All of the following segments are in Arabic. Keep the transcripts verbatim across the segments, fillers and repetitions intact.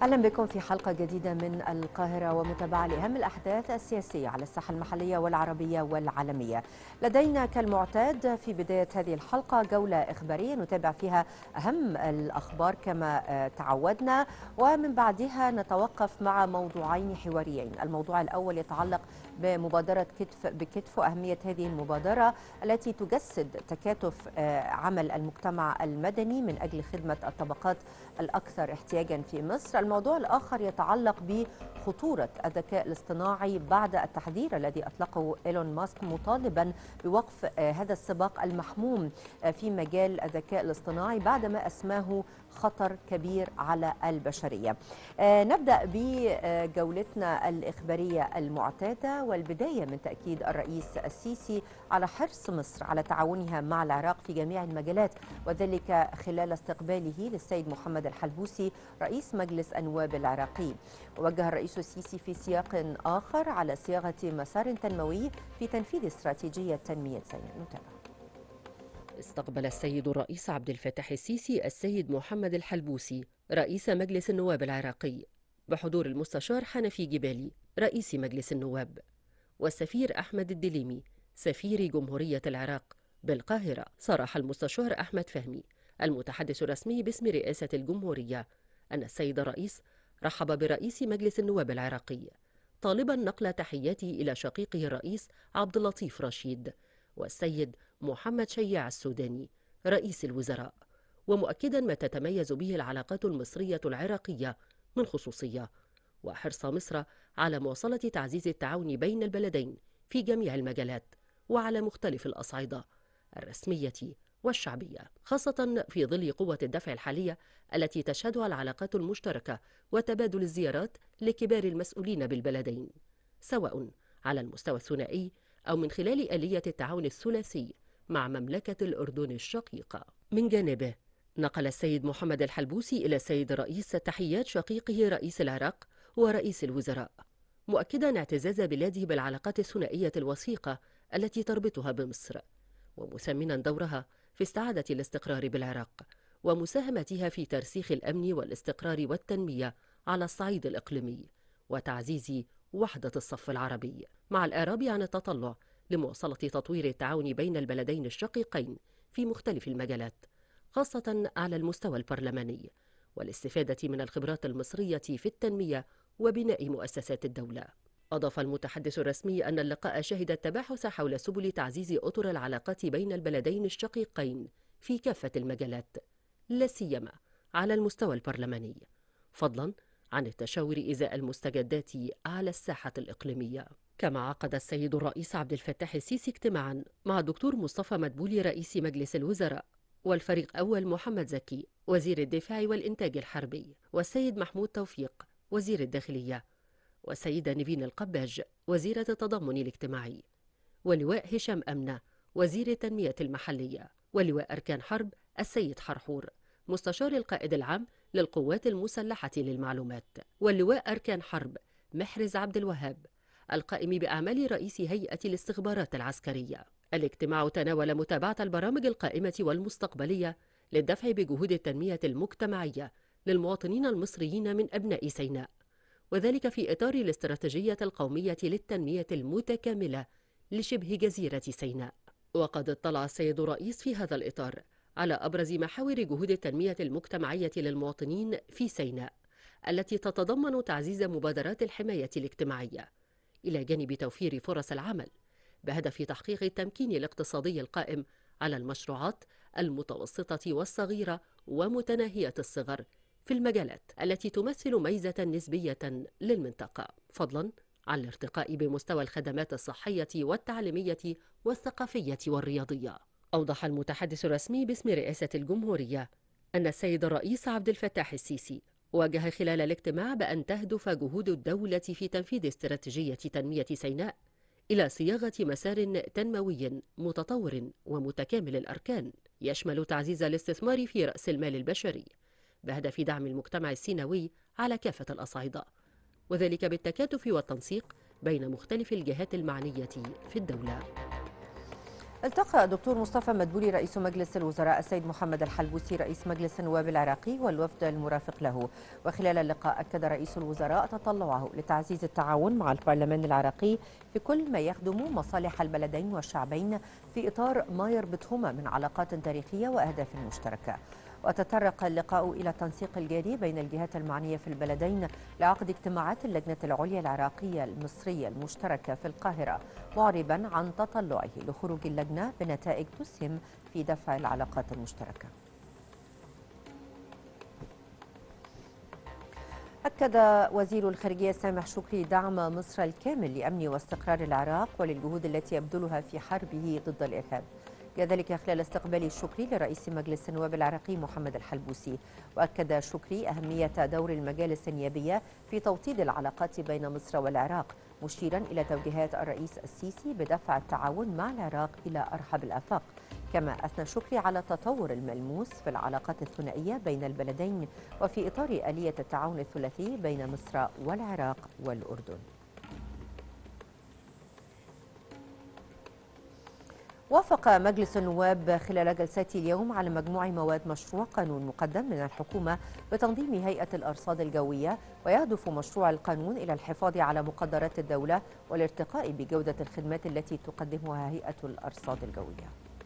أهلا بكم في حلقة جديدة من القاهرة ومتابعة لأهم الأحداث السياسية على الساحة المحلية والعربية والعالمية. لدينا كالمعتاد في بداية هذه الحلقة جولة إخبارية نتابع فيها أهم الأخبار كما تعودنا، ومن بعدها نتوقف مع موضوعين حواريين. الموضوع الأول يتعلق بمبادرة كتف بكتف وأهمية هذه المبادرة التي تجسد تكاتف عمل المجتمع المدني من أجل خدمة الطبقات الأكثر احتياجا في مصر. الموضوع الآخر يتعلق بخطورة الذكاء الاصطناعي بعد التحذير الذي أطلقه إيلون ماسك مطالبا بوقف هذا السباق المحموم في مجال الذكاء الاصطناعي بعدما أسماه خطر كبير على البشرية. نبدأ بجولتنا الإخبارية المعتادة، والبداية من تأكيد الرئيس السيسي على حرص مصر على تعاونها مع العراق في جميع المجالات، وذلك خلال استقباله للسيد محمد الحلبوسي رئيس مجلس النواب العراقي. ووجه الرئيس السيسي في سياق آخر على صياغة مسار تنموي في تنفيذ استراتيجية تنمية سيناء. نتابع. استقبل السيد الرئيس عبد الفتاح السيسي السيد محمد الحلبوسي رئيس مجلس النواب العراقي بحضور المستشار حنفي جبالي رئيس مجلس النواب، والسفير أحمد الدليمي سفير جمهورية العراق بالقاهرة. صرح المستشار أحمد فهمي المتحدث الرسمي باسم رئاسة الجمهورية أن السيد الرئيس رحب برئيس مجلس النواب العراقي، طالبا نقل تحياته إلى شقيقه الرئيس عبد اللطيف رشيد والسيد محمد شيع السوداني رئيس الوزراء، ومؤكدا ما تتميز به العلاقات المصرية العراقية من خصوصية، وحرص مصر على مواصلة تعزيز التعاون بين البلدين في جميع المجالات وعلى مختلف الأصعدة الرسمية والشعبية، خاصة في ظل قوة الدفع الحالية التي تشهدها العلاقات المشتركة وتبادل الزيارات لكبار المسؤولين بالبلدين، سواء على المستوى الثنائي أو من خلال آلية التعاون الثلاثي مع مملكة الأردن الشقيقة. من جانبه نقل السيد محمد الحلبوسي إلى السيد الرئيس تحيات شقيقه رئيس العراق ورئيس الوزراء، مؤكدا اعتزاز بلاده بالعلاقات الثنائية الوثيقة التي تربطها بمصر، ومثمنا دورها في استعادة الاستقرار بالعراق ومساهمتها في ترسيخ الأمن والاستقرار والتنمية على الصعيد الإقليمي وتعزيز وحدة الصف العربي، مع الإعراب عن التطلع لمواصلة تطوير التعاون بين البلدين الشقيقين في مختلف المجالات، خاصة على المستوى البرلماني، والاستفادة من الخبرات المصرية في التنمية وبناء مؤسسات الدولة. أضاف المتحدث الرسمي أن اللقاء شهد التباحث حول سبل تعزيز أطر العلاقات بين البلدين الشقيقين في كافة المجالات، لا سيما على المستوى البرلماني، فضلا عن التشاور إزاء المستجدات على الساحة الإقليمية. كما عقد السيد الرئيس عبد الفتاح السيسي اجتماعا مع الدكتور مصطفى مدبولي رئيس مجلس الوزراء، والفريق أول محمد زكي وزير الدفاع والإنتاج الحربي، والسيد محمود توفيق وزير الداخلية، والسيدة نيفين القباج وزيرة التضامن الاجتماعي، ولواء هشام أمنة وزير التنمية المحلية، ولواء أركان حرب السيد حرحور مستشار القائد العام للقوات المسلحة للمعلومات، واللواء أركان حرب محرز عبد الوهاب القائم بأعمال رئيس هيئة الاستخبارات العسكرية. الاجتماع تناول متابعة البرامج القائمة والمستقبلية للدفع بجهود التنمية المجتمعية للمواطنين المصريين من أبناء سيناء، وذلك في إطار الاستراتيجية القومية للتنمية المتكاملة لشبه جزيرة سيناء. وقد اطلع السيد الرئيس في هذا الإطار على أبرز محاور جهود التنمية المجتمعية للمواطنين في سيناء التي تتضمن تعزيز مبادرات الحماية الاجتماعية إلى جانب توفير فرص العمل بهدف تحقيق التمكين الاقتصادي القائم على المشروعات المتوسطة والصغيرة ومتناهية الصغر في المجالات التي تمثل ميزة نسبية للمنطقة، فضلا عن الارتقاء بمستوى الخدمات الصحية والتعليمية والثقافية والرياضية. أوضح المتحدث الرسمي باسم رئاسة الجمهورية أن السيد الرئيس عبد الفتاح السيسي واجه خلال الاجتماع بأن تهدف جهود الدولة في تنفيذ استراتيجية تنمية سيناء إلى صياغة مسار تنموي متطور ومتكامل الأركان يشمل تعزيز الاستثمار في رأس المال البشري بهدف دعم المجتمع السيناوي على كافة الأصعدة، وذلك بالتكاتف والتنسيق بين مختلف الجهات المعنية في الدولة. التقى الدكتور مصطفى مدبولي رئيس مجلس الوزراء السيد محمد الحلبوسي رئيس مجلس النواب العراقي والوفد المرافق له. وخلال اللقاء أكد رئيس الوزراء تطلعه لتعزيز التعاون مع البرلمان العراقي في كل ما يخدم مصالح البلدين والشعبين في إطار ما يربطهما من علاقات تاريخية وأهداف مشتركة. وتطرق اللقاء إلى التنسيق الجاري بين الجهات المعنية في البلدين لعقد اجتماعات اللجنة العليا العراقية المصرية المشتركة في القاهرة، معربا عن تطلعه لخروج اللجنة بنتائج تسهم في دفع العلاقات المشتركة. أكد وزير الخارجية سامح شكري دعم مصر الكامل لأمن واستقرار العراق وللجهود التي يبذلها في حربه ضد الإرهاب. كذلك خلال استقبال الشكري لرئيس مجلس النواب العراقي محمد الحلبوسي. وأكد شكري أهمية دور المجالس النيابية في توطيد العلاقات بين مصر والعراق، مشيرا إلى توجيهات الرئيس السيسي بدفع التعاون مع العراق إلى أرحب الآفاق. كما أثنى شكري على التطور الملموس في العلاقات الثنائية بين البلدين وفي إطار آلية التعاون الثلاثي بين مصر والعراق والأردن. وافق مجلس النواب خلال جلساته اليوم على مجموع مواد مشروع قانون مقدم من الحكومة بتنظيم هيئة الأرصاد الجوية، ويهدف مشروع القانون إلى الحفاظ على مقدرات الدولة والارتقاء بجودة الخدمات التي تقدمها هيئة الأرصاد الجوية.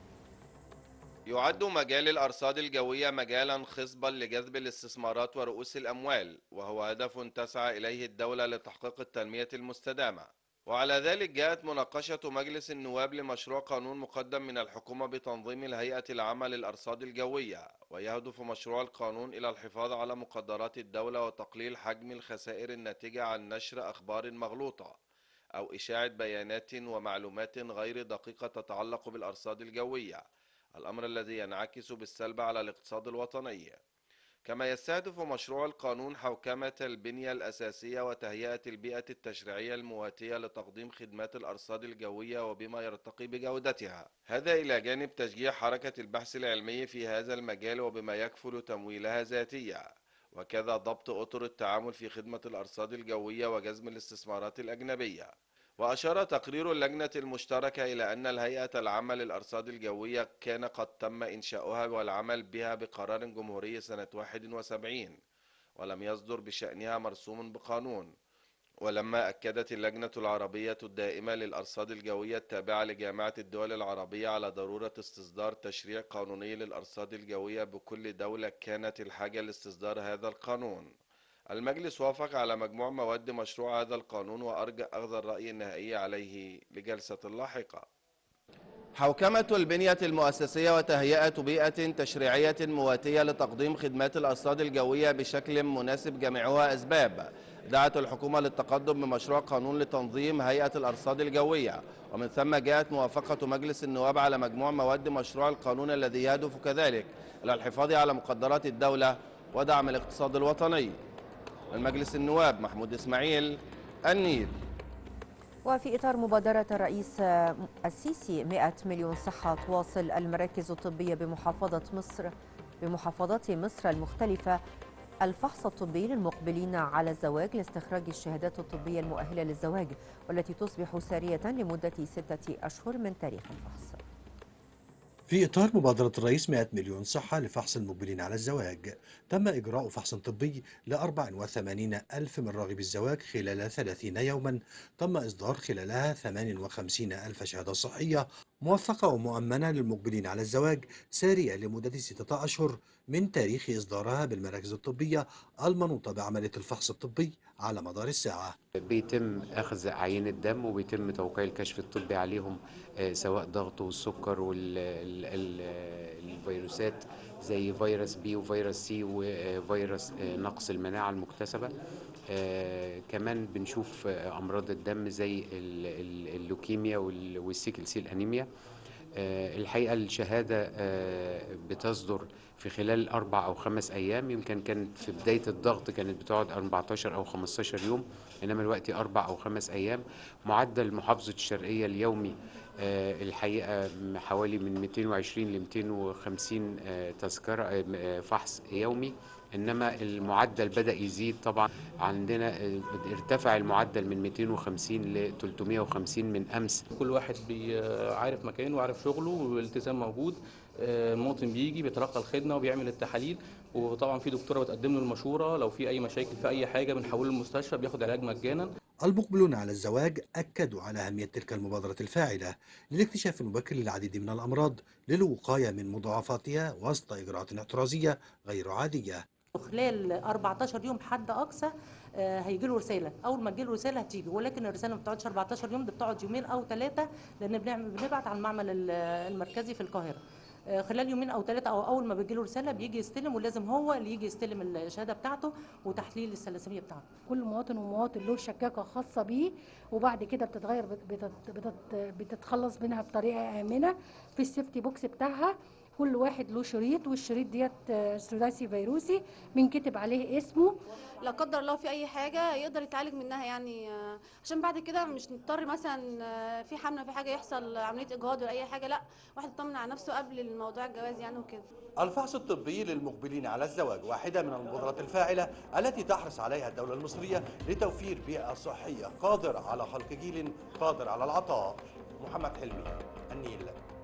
يعد مجال الأرصاد الجوية مجالا خصبا لجذب الاستثمارات ورؤوس الأموال، وهو هدف تسعى إليه الدولة لتحقيق التنمية المستدامة. وعلى ذلك جاءت مناقشة مجلس النواب لمشروع قانون مقدم من الحكومة بتنظيم الهيئة العامة للأرصاد الجوية، ويهدف مشروع القانون إلى الحفاظ على مقدرات الدولة وتقليل حجم الخسائر الناتجة عن نشر أخبار مغلوطة أو إشاعة بيانات ومعلومات غير دقيقة تتعلق بالأرصاد الجوية، الأمر الذي ينعكس بالسلب على الاقتصاد الوطني. كما يستهدف مشروع القانون حوكمة البنية الأساسية وتهيئة البيئة التشريعية المواتية لتقديم خدمات الأرصاد الجوية وبما يرتقي بجودتها، هذا إلى جانب تشجيع حركة البحث العلمي في هذا المجال وبما يكفل تمويلها ذاتيا، وكذا ضبط أطر التعامل في خدمة الأرصاد الجوية وجذب الاستثمارات الأجنبية. وأشار تقرير اللجنة المشتركة إلى أن الهيئة العامة للأرصاد الجوية كان قد تم إنشاؤها والعمل بها بقرار جمهوري سنة واحد وسبعين، ولم يصدر بشأنها مرسوم بقانون. ولما أكدت اللجنة العربية الدائمة للأرصاد الجوية التابعة لجامعة الدول العربية على ضرورة استصدار تشريع قانوني للأرصاد الجوية بكل دولة كانت الحاجة لاستصدار هذا القانون، المجلس وافق على مجموع مواد مشروع هذا القانون وأرجى أخذ الرأي النهائي عليه لجلسة لاحقة. حوكمة البنية المؤسسية وتهيئة بيئة تشريعية مواتية لتقديم خدمات الأرصاد الجوية بشكل مناسب جميعها أسباب دعت الحكومة للتقدم بمشروع قانون لتنظيم هيئة الأرصاد الجوية، ومن ثم جاءت موافقة مجلس النواب على مجموع مواد مشروع القانون الذي يهدف كذلك إلى الحفاظ على مقدرات الدولة ودعم الاقتصاد الوطني. المجلس النواب محمود إسماعيل، النيل. وفي إطار مبادرة الرئيس السيسي مئة مليون صحة، تواصل المراكز الطبية بمحافظة مصر بمحافظات مصر المختلفة الفحص الطبي للمقبلين على الزواج لاستخراج الشهادات الطبية المؤهلة للزواج، والتي تصبح سارية لمدة ستة أشهر من تاريخ الفحص. في إطار مبادرة الرئيس مئة مليون صحة لفحص المقبلين على الزواج، تم إجراء فحص طبي ل أربعة وثمانين ألف من راغبي الزواج خلال ثلاثين يوما، تم إصدار خلالها ثمانية وخمسين ألف شهادة صحية موثقة ومؤمنة للمقبلين على الزواج سارية لمدة ستة أشهر من تاريخ إصدارها بالمراكز الطبية المنوطة بعملية الفحص الطبي على مدار الساعة. بيتم أخذ عينة دم وبيتم توقيع الكشف الطبي عليهم، سواء ضغط والسكر والفيروسات زي فيروس بي وفيروس سي وفيروس نقص المناعة المكتسبة. كمان بنشوف أمراض الدم زي اللوكيميا والسيكل سيل أنيميا. الحقيقة الشهادة بتصدر في خلال أربع أو خمس أيام، يمكن كانت في بداية الضغط كانت بتقعد أربعتاشر أو خمستاشر يوم، إنما الوقت أربع أو خمس أيام. معدل محافظة الشرقية اليومي الحقيقة حوالي من مئتين وعشرين ل مئتين وخمسين تذكرة فحص يومي، إنما المعدل بدأ يزيد طبعا. عندنا ارتفع المعدل من مئتين وخمسين ل ثلاثمئة وخمسين من أمس. كل واحد عارف مكانه وعارف شغله والالتزام موجود. المواطن بيجي بيتلقى الخدمة وبيعمل التحاليل، وطبعا في دكتورة بتقدم له المشورة لو في أي مشاكل في أي حاجة بنحوله المستشفى، بياخد علاج مجانا. المقبلون على الزواج أكدوا على أهمية تلك المبادرة الفاعلة للاكتشاف المبكر للعديد من الأمراض للوقاية من مضاعفاتها وسط إجراءات احترازية غير عادية. خلال أربعتاشر يوم حد أقصى هيجي له رسالة، أول ما تجي له رسالة هتيجي، ولكن الرسالة ما بتقعدش أربعتاشر يوم، دي بتقعد يومين أو ثلاثة، لأن بنعمل بنبعت على المعمل المركزي في القاهرة. خلال يومين او ثلاثه او اول ما بيجي له رساله بيجي يستلم، ولازم هو اللي يجي يستلم الشهاده بتاعته وتحليل الثلاسيميا بتاعته. كل مواطن ومواطن له شكاكه خاصه بيه، وبعد كده بتتغير بتت بتت بتتخلص منها بطريقه امنه في السيفتي بوكس بتاعها. كل واحد له شريط، والشريط ديت ثلاثي فيروسي بنكتب عليه اسمه، لا قدر الله في اي حاجه يقدر يتعالج منها، يعني عشان بعد كده مش نضطر مثلا في حمله في حاجه يحصل عمليه اجهاض ولا اي حاجه، لا واحد يطمن على نفسه قبل الموضوع الجواز يعني وكده. الفحص الطبي للمقبلين على الزواج واحدة من المبادرات الفاعلة التي تحرص عليها الدولة المصرية لتوفير بيئة صحية قادرة على خلق جيل قادر على العطاء. محمد حلمي، النيل.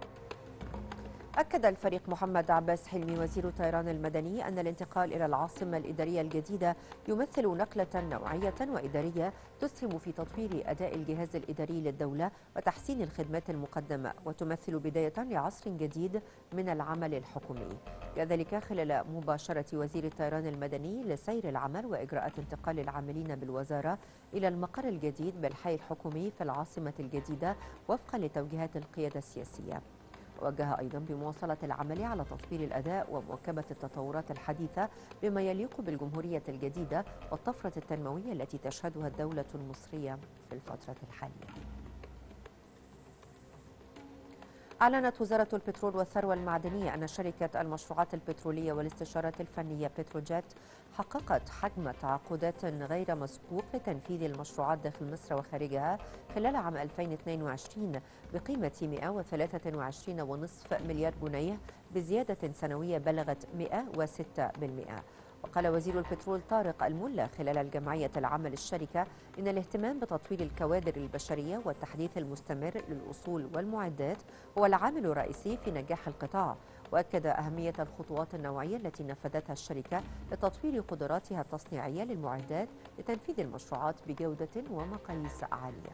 أكد الفريق محمد عباس حلمي وزير الطيران المدني أن الانتقال إلى العاصمة الإدارية الجديدة يمثل نقلة نوعية وإدارية تسهم في تطوير أداء الجهاز الإداري للدولة وتحسين الخدمات المقدمة، وتمثل بداية لعصر جديد من العمل الحكومي. كذلك خلال مباشرة وزير الطيران المدني لسير العمل وإجراءات انتقال العاملين بالوزارة إلى المقر الجديد بالحي الحكومي في العاصمة الجديدة وفقا لتوجيهات القيادة السياسية. وجه أيضا بمواصلة العمل على تطوير الأداء ومواكبة التطورات الحديثة بما يليق بالجمهورية الجديدة والطفرة التنموية التي تشهدها الدولة المصرية في الفترة الحالية. أعلنت وزارة البترول والثروة المعدنية أن شركة المشروعات البترولية والاستشارات الفنية بتروجيت حققت حجم تعاقدات غير مسبوق لتنفيذ المشروعات داخل مصر وخارجها خلال عام ألفين واثنين وعشرين بقيمة مئة وثلاثة وعشرين فاصلة خمسة مليار جنيه بزيادة سنوية بلغت مئة وستة بالمئة. وقال وزير البترول طارق الملا خلال الجمعية العامة للشركة إن الاهتمام بتطوير الكوادر البشرية والتحديث المستمر للأصول والمعدات هو العامل الرئيسي في نجاح القطاع، وأكد أهمية الخطوات النوعية التي نفذتها الشركة لتطوير قدراتها التصنيعية للمعدات لتنفيذ المشروعات بجودة ومقاييس عالية.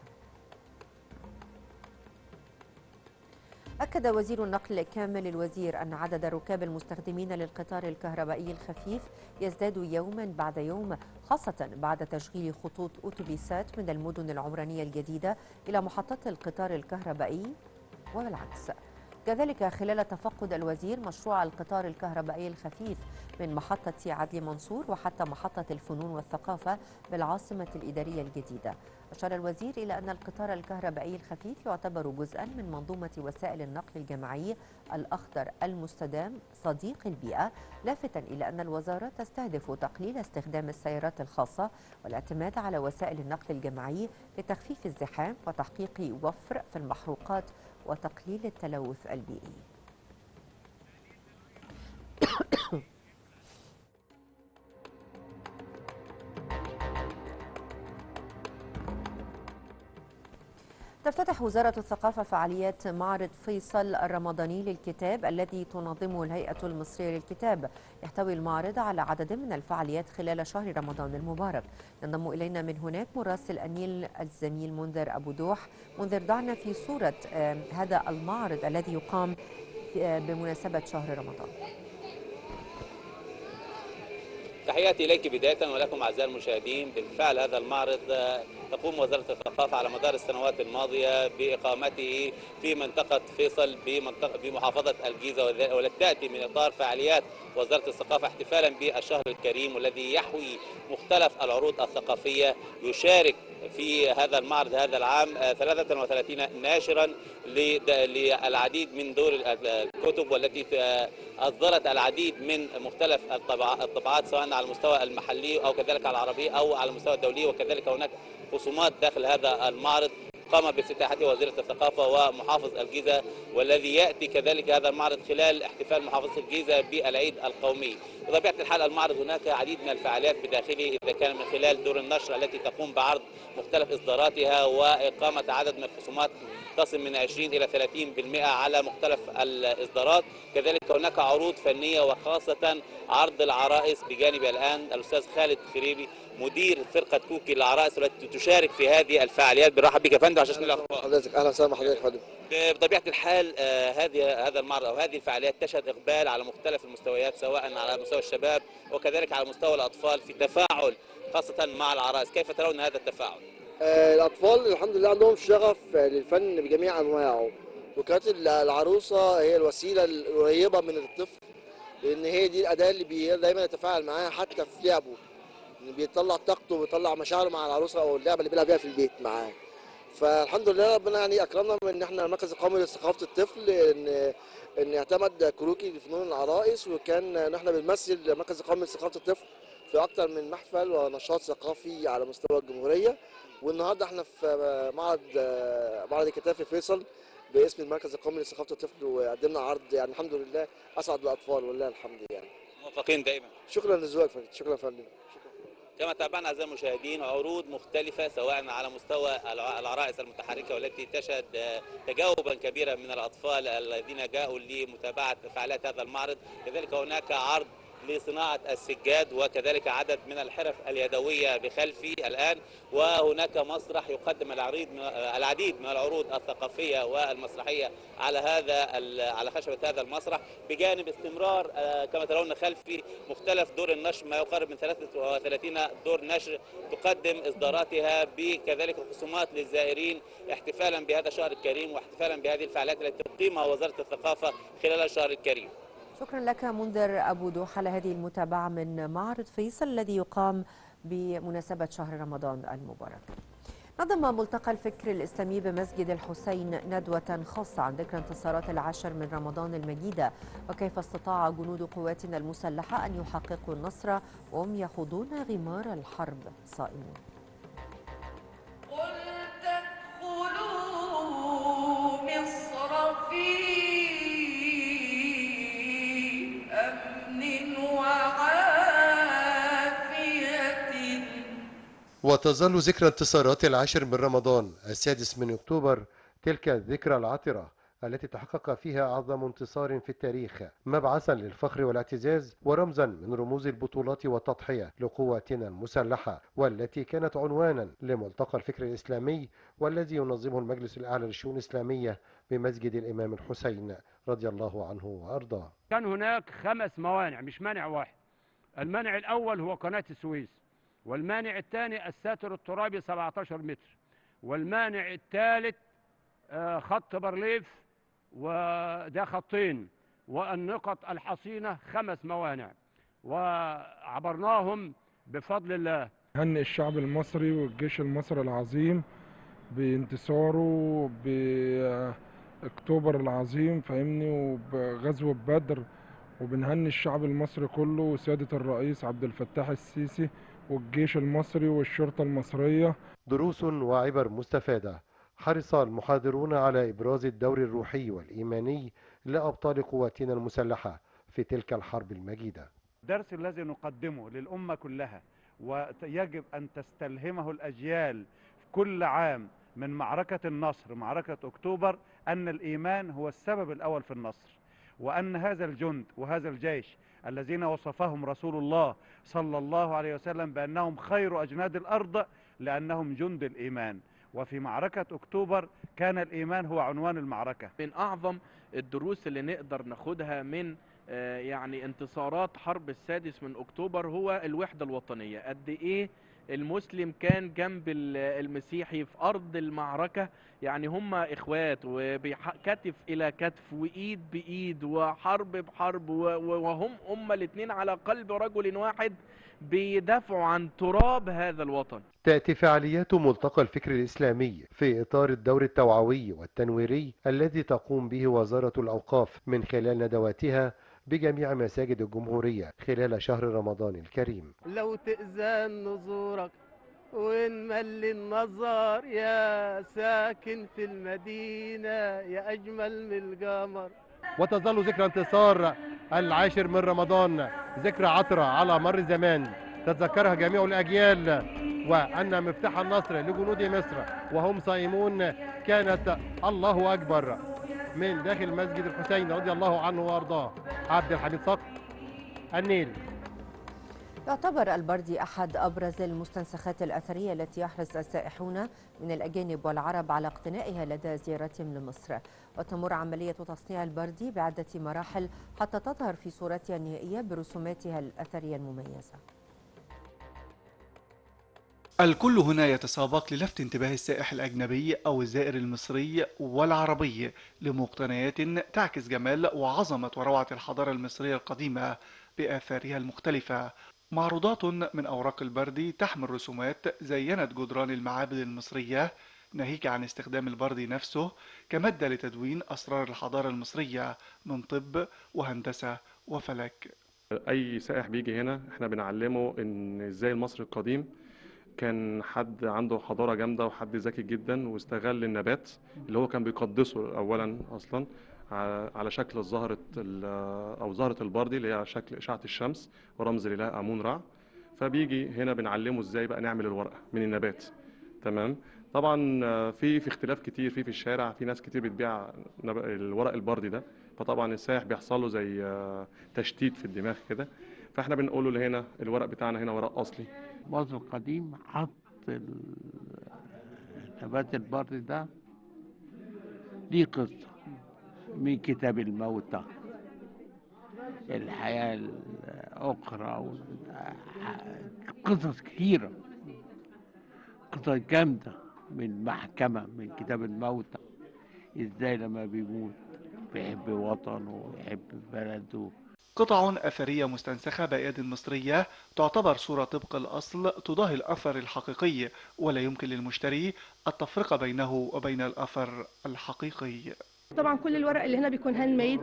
أكد وزير النقل كامل الوزير أن عدد الركاب المستخدمين للقطار الكهربائي الخفيف يزداد يوما بعد يوم، خاصة بعد تشغيل خطوط أوتوبيسات من المدن العمرانية الجديدة إلى محطات القطار الكهربائي والعكس. كذلك خلال تفقد الوزير مشروع القطار الكهربائي الخفيف من محطة عدلي منصور وحتى محطة الفنون والثقافة بالعاصمة الإدارية الجديدة، أشار الوزير إلى أن القطار الكهربائي الخفيف يعتبر جزءا من منظومة وسائل النقل الجماعي الأخضر المستدام صديق البيئة، لافتا إلى أن الوزارة تستهدف تقليل استخدام السيارات الخاصة والاعتماد على وسائل النقل الجماعي لتخفيف الزحام وتحقيق وفر في المحروقات وتقليل التلوث البيئي. تفتتح وزارة الثقافة فعاليات معرض فيصل الرمضاني للكتاب الذي تنظمه الهيئة المصرية للكتاب. يحتوي المعرض على عدد من الفعاليات خلال شهر رمضان المبارك. ينضم إلينا من هناك مراسل النيل الزميل منذر أبو دوح. منذر، ضعنا في صورة هذا المعرض الذي يقام بمناسبة شهر رمضان. تحياتي إليك بداية ولكم أعزائي المشاهدين. بالفعل هذا المعرض تقوم وزارة الثقافة على مدار السنوات الماضية بإقامته في منطقة فيصل بمنطقة بمحافظة الجيزة، والتي تأتي من إطار فعاليات وزارة الثقافة احتفالا بالشهر الكريم والذي يحوي مختلف العروض الثقافية. يشارك في هذا المعرض هذا العام ثلاثة وثلاثين ناشرا للعديد من دور الكتب، والتي أصدرت العديد من مختلف الطبعات سواء على المستوى المحلي أو كذلك على العربي أو على المستوى الدولي، وكذلك هناك خصومات داخل هذا المعرض قام بافتتاحه وزيرة الثقافة ومحافظ الجيزة، والذي يأتي كذلك هذا المعرض خلال احتفال محافظة الجيزة بالعيد القومي. بطبيعة الحال المعرض هناك عديد من الفعاليات بداخله، إذا كان من خلال دور النشر التي تقوم بعرض مختلف إصداراتها وإقامة عدد من الخصومات تصل من عشرين إلى ثلاثين بالمئة على مختلف الإصدارات. كذلك هناك عروض فنية وخاصة عرض العرائس بجانب الآن الأستاذ خالد خريبي مدير فرقة كوكي للعرائس والتي تشارك في هذه الفعاليات. برحب بك يا فندم عشان الاخبار. حضرتك اهلا وسهلا بحضرتك يا فندم. بطبيعة الحال هذه هذا المعرض او هذه الفعاليات تشهد اقبال على مختلف المستويات، سواء على مستوى الشباب وكذلك على مستوى الاطفال في تفاعل خاصة مع العرائس. كيف ترون هذا التفاعل؟ آه الاطفال الحمد لله عندهم شغف للفن بجميع انواعه، وكانت العروسة هي الوسيلة القريبة من الطفل، لان هي دي الاداة اللي بي دايما يتفاعل معاها حتى في لعبه، بيطلع طاقته وبيطلع مشاعره مع العروسه او اللعبه اللي بيلعب بيها في البيت معاه. فالحمد لله ربنا يعني اكرمنا من ان احنا المركز القومي لثقافه الطفل ان ان اعتمد كروكي لفنون العرائس، وكان احنا بنمثل المركز القومي لثقافه الطفل في اكثر من محفل ونشاط ثقافي على مستوى الجمهوريه. والنهارده احنا في معرض معرض الكتاب في فيصل باسم المركز القومي لثقافه الطفل، وقدمنا عرض يعني الحمد لله اسعد الاطفال ولله الحمد يعني. موفقين دائما. شكرا لذوقك فندم. شكرا يا فندم. كما تابعنا أعزائي المشاهدين عروض مختلفة سواء على مستوى العرائس المتحركة والتي تشهد تجاوبا كبيرا من الأطفال الذين جاءوا لمتابعة فعاليات هذا المعرض. كذلك هناك عرض لصناعة السجاد وكذلك عدد من الحرف اليدوية بخلفي الآن، وهناك مسرح يقدم العديد من العديد من العروض الثقافية والمسرحية على هذا على خشبة هذا المسرح، بجانب استمرار كما ترون خلفي مختلف دور النشر، ما يقارب من ثلاثة وثلاثين دور نشر تقدم إصداراتها بكذلك خصومات للزائرين احتفالا بهذا الشهر الكريم واحتفالا بهذه الفعاليات التي تقيمها وزارة الثقافة خلال الشهر الكريم. شكرا لك منذر أبو دوحة لهذه المتابعة من معرض فيصل الذي يقام بمناسبة شهر رمضان المبارك. نظم ملتقى الفكر الإسلامي بمسجد الحسين ندوة خاصة عن ذكرى انتصارات العاشر من رمضان المجيدة، وكيف استطاع جنود قواتنا المسلحة أن يحققوا النصر وهم يخوضون غمار الحرب صائمون. قل تدخلوا مصر في وتظل ذكرى انتصارات العاشر من رمضان السادس من أكتوبر تلك الذكرى العطرة التي تحقق فيها أعظم انتصار في التاريخ، مبعثا للفخر والاعتزاز ورمزا من رموز البطولات والتضحية لقواتنا المسلحة، والتي كانت عنوانا لملتقى الفكر الإسلامي والذي ينظمه المجلس الأعلى للشؤون الإسلامية بمسجد الإمام الحسين رضي الله عنه وأرضاه. كان هناك خمس موانع مش مانع واحد. المانع الأول هو قناة السويس، والمانع الثاني الساتر الترابي سبعة عشر متر، والمانع الثالث خط بارليف وده خطين، والنقط الحصينة خمس موانع وعبرناهم بفضل الله. هنئ الشعب المصري والجيش المصري العظيم بانتصاره بأكتوبر العظيم فاهمني، وبغزوة بدر، وبنهني الشعب المصري كله وسيادة الرئيس عبد الفتاح السيسي والجيش المصري والشرطة المصرية. دروس وعبر مستفادة حرص المحاضرون على إبراز الدور الروحي والإيماني لأبطال قواتنا المسلحة في تلك الحرب المجيدة. الدرس الذي نقدمه للأمة كلها ويجب أن تستلهمه الأجيال كل عام من معركة النصر معركة أكتوبر، أن الإيمان هو السبب الأول في النصر، وأن هذا الجند وهذا الجيش الذين وصفهم رسول الله صلى الله عليه وسلم بأنهم خير أجناد الأرض لأنهم جند الإيمان. وفي معركة أكتوبر كان الإيمان هو عنوان المعركة. من أعظم الدروس اللي نقدر ناخدها من يعني انتصارات حرب السادس من أكتوبر هو الوحدة الوطنية. قد إيه المسلم كان جنب المسيحي في أرض المعركة، يعني هم إخوات وكتف إلى كتف وإيد بإيد وحرب بحرب، وهم هم الاثنين على قلب رجل واحد بيدافعوا عن تراب هذا الوطن. تأتي فعاليات ملتقى الفكر الإسلامي في إطار الدور التوعوي والتنويري الذي تقوم به وزارة الأوقاف من خلال ندواتها بجميع مساجد الجمهورية خلال شهر رمضان الكريم. لو تأذن نزورك ونملي النظر يا ساكن في المدينة يا أجمل من القمر. وتظل ذكرى انتصار العاشر من رمضان ذكرى عطرة على مر الزمان تتذكرها جميع الأجيال، وأن مفتاح النصر لجنود مصر وهم صائمون كانت الله أكبر من داخل مسجد الحسين رضي الله عنه وأرضاه. عبد الحميد صقر، النيل. يعتبر البردي أحد أبرز المستنسخات الأثرية التي يحرص السائحون من الأجانب والعرب على اقتنائها لدى زيارتهم لمصر، وتمر عملية تصنيع البردي بعدة مراحل حتى تظهر في صورتها النهائية برسوماتها الأثرية المميزة. الكل هنا يتسابق للفت انتباه السائح الأجنبي أو الزائر المصري والعربي لمقتنيات تعكس جمال وعظمة وروعة الحضارة المصرية القديمة بآثارها المختلفة. معروضات من أوراق البردي تحمل رسومات زينت جدران المعابد المصرية، ناهيك عن استخدام البردي نفسه كمادة لتدوين أسرار الحضارة المصرية من طب وهندسة وفلك. أي سائح بيجي هنا احنا بنعلمه إن إزاي المصري القديم كان حد عنده حضارة جامدة وحد ذكي جدا، واستغل النبات اللي هو كان بيقدسه أولا أصلا على شكل زهرة أو زهرة البردي اللي هي على شكل إشعة الشمس ورمز الإله آمون رع. فبيجي هنا بنعلمه إزاي بقى نعمل الورقة من النبات. تمام. طبعا في في اختلاف كتير في في الشارع، في ناس كتير بتبيع الورق البردي ده، فطبعا السائح بيحصل له زي تشتيت في الدماغ كده، فاحنا بنقول له هنا الورق بتاعنا هنا ورق أصلي. مصر القديم حط نبات البردي ده ليه قصة من كتاب الموتى، الحياة الأخرى، قصص كثيرة، قصص جامدة من محكمة من كتاب الموتى، إزاي لما بيموت بيحب وطنه ويحب بلده. قطع أثرية مستنسخة بأياد مصرية تعتبر صورة طبق الأصل تضاهي الأثر الحقيقي، ولا يمكن للمشتري التفرقة بينه وبين الأثر الحقيقي. طبعا كل الورق اللي هنا بيكون هاند ميد،